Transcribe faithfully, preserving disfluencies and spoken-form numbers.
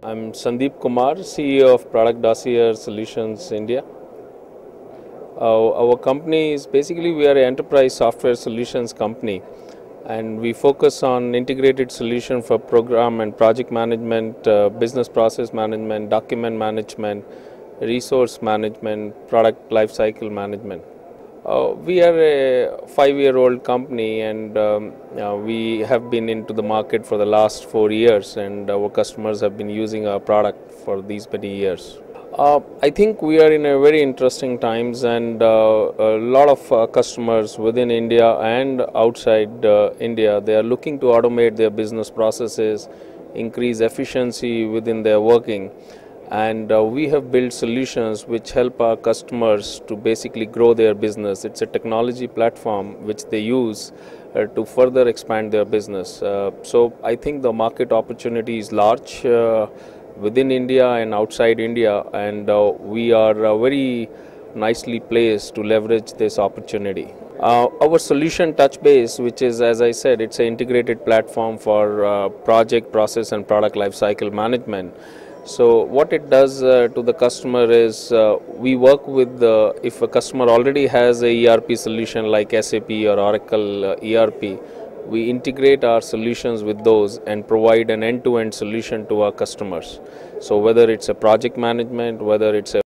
I'm Sandeep Kumar, C E O of Product Dossier Solutions India. Uh, our company is basically we are an enterprise software solutions company, and we focus on integrated solution for program and project management, uh, business process management, document management, resource management, product lifecycle management. Uh, we are a five-year-old company, and um, uh, we have been into the market for the last four years, and our customers have been using our product for these many years. Uh, I think we are in a very interesting times, and uh, a lot of uh, customers within India and outside uh, India, they are looking to automate their business processes, increase efficiency within their working. And uh, we have built solutions which help our customers to basically grow their business. It's a technology platform which they use uh, to further expand their business. Uh, so I think the market opportunity is large uh, within India and outside India, and uh, we are uh, very nicely placed to leverage this opportunity. Uh, our solution TouchBase, which is, as I said, it's an integrated platform for uh, project, process and product lifecycle management. So what it does uh, to the customer is uh, we work with the, if a customer already has a E R P solution like S A P or Oracle uh, E R P, we integrate our solutions with those and provide an end-to-end solution to our customers. So whether it's a project management, whether it's a